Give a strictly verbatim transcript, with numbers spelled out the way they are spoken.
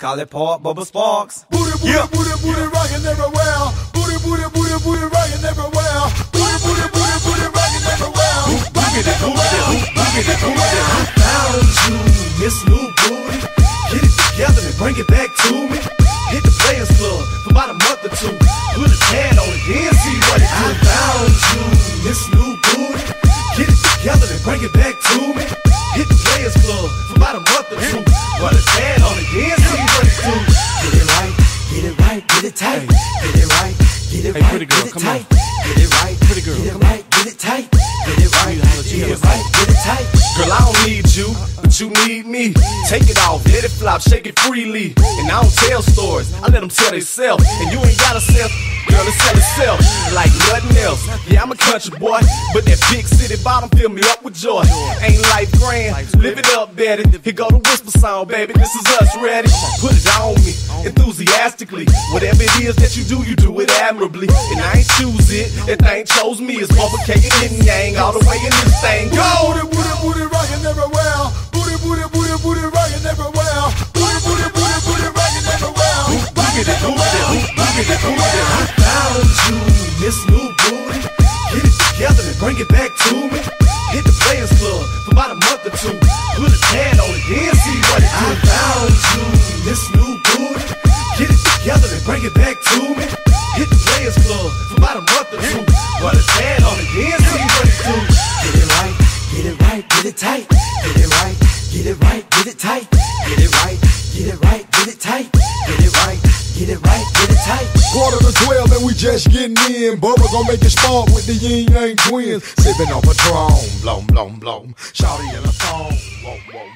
Call it Pop Bubba Sparks. Booty, booty, yeah. booty, booty, rockin' everywhere. Booty, booty, booty, booty, rockin' everywhere. Booty, booty, booty, booty, rockin' everywhere. Rockin' it, rockin' it, rockin' it. I found you, Miss New Booty. Get it together and bring it back to me. Hit the Players Club for about a month or two. Put a tan on it, then see what it do. I found you, Miss New Booty. Get it together and bring it back to me. Hit the Players Club for about a month or two. Put a tan on it, then see what it do. Get it right, get it right, get it tight. Get it right, get it hey, right, pretty girl, get it come tight. on. Get it right, pretty girl, get it come right, get it tight. Get it right, get it right, get it tight. Girl, I don't need you, but you need me. Take it off, let it flop, shake it freely. And I don't tell stories, I let them tell themselves. And you ain't gotta sell, girl, it sell itself like nothing else. Yeah, I'm a country boy, but that big city bottom fill me up with joy. Ain't life grand, live it up, Betty. Here go the whisper sound, baby, this is us, ready? Put it on me, enthusiastically. Whatever it is that you do, you do it admirably. And I ain't choose it, that thing chose me. It's overcake and yin yang all the way in this thing. Go! Booty, booty, booty, rockin' everywhere. Booty, booty, booty, booty, rockin' everywhere. Booty, booty, booty, booty, rockin' everywhere. Rockin' it, rockin' it, rockin' it. I found you, Miss New Booty. Get it together and bring it back to me. Hit the Players Club for about a month or two. Put a tan on it, then see what it do. I found you, Miss New Booty. Get it together and bring it back to me. Hit the Players Club for about a month or two. Put a tan on it, then see what it do. Get it right, get it right, get it tight. Get it right, get it right, get it tight. Get it right, get it right, get it tight. Get it right, get it right, get it tight. Quarter to twelve and we just getting in. Bubba gon' make it spark with the Yin Yang Twins. Sippin' on Patron, blom, blom, blom. Shawty in a thong, whoa, whoa.